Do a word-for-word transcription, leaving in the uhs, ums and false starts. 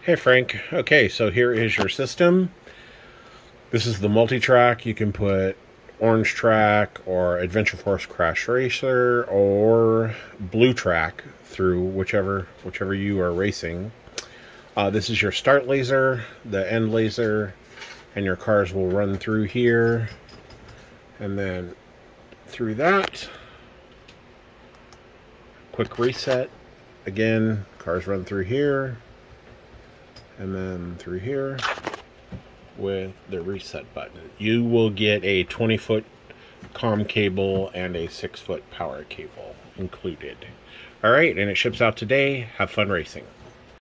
Hey Frank, okay, so here is your system. This is the multi-track. You can put Orange Track or Adventure Force Crash Racer or Blue Track through whichever whichever you are racing. Uh, this is your start laser, the end laser, and your cars will run through here and then through that. Quick reset. Again, cars run through here and then through here with the reset button. You will get a twenty foot comm cable and a six foot power cable included. Alright, and it ships out today. Have fun racing.